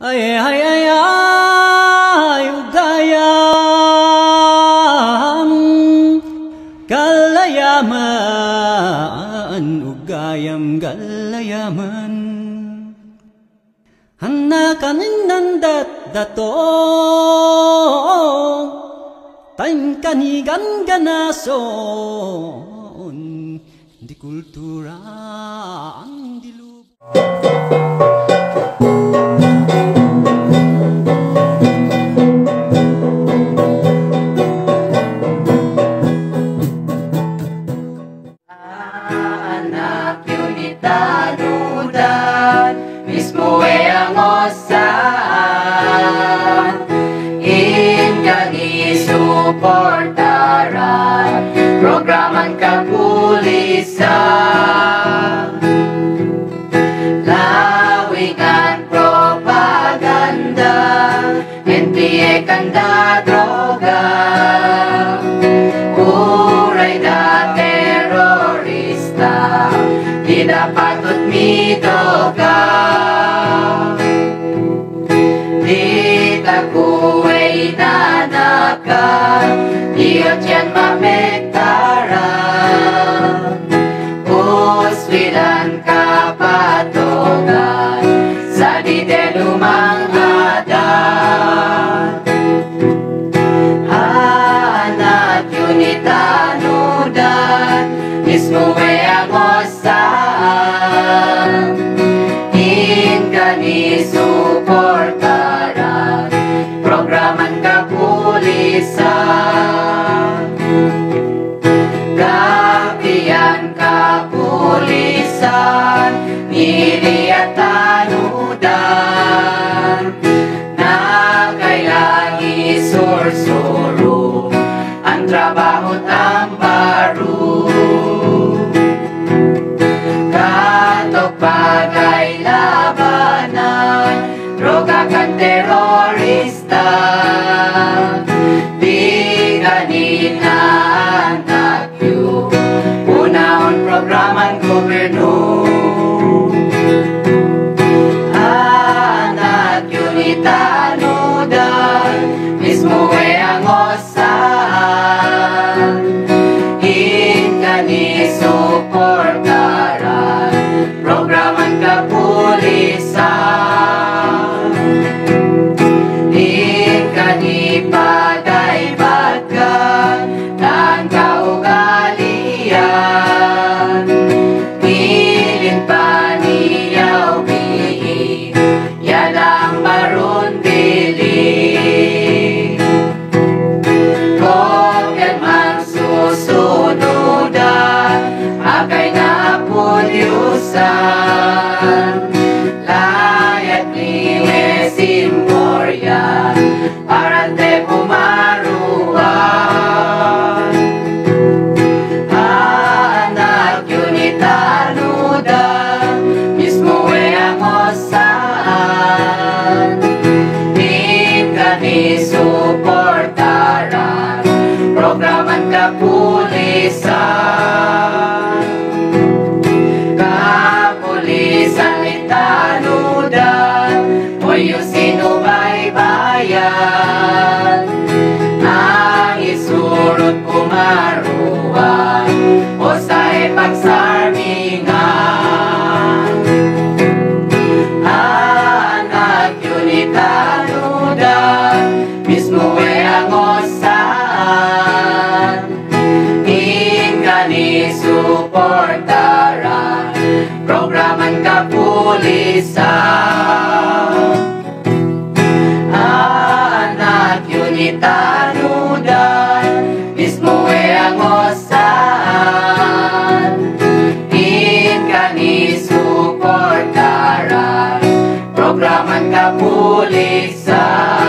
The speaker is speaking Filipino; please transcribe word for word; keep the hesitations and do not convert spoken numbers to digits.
Ay ay ay ay ugayam galayaman ugayam galayaman hanna kaninandat dato tan kanigan ganason di kultura ang dilub. Anak yun italudan mismo e ang osan ingang isuportaran programang kapulisan lawingan propaganda N P A kanda droga uray na terorista di dapat midoga di takuay nanakan diot yan mapektaran uswilan kapatogan sa di delumang adan anak yun itanudan mismo e ang osan ingani suportaran programang kapulisan kapiyan kapulisan niliat tanudan na kailangi sursuro ang trabaho tambaro katok bagay labanan droga kan terorista di ganina anak yu unahon programang gobyerno anak yun itanudan mismo e ang osan ingani suportaran programang kapulisan ingani padaybagan ng kaugalian pilin pa niyaw bihin yan ang marundili kung yan man susunudan akay na pulyusan layat ni Mesimboryan parante pumaruan anak yun itanudan mismo e ang osan ingani suportaran programang kapulisan kapulisan itanudan oyo sinubaybayan ang isurot pumaruan o sa ipagsarmingan anak yun itanudan mismo e ang osan ingani suportaran programang kapulisan anak yun itanudan mismo e ang osan ingani suportaran programang kapulisan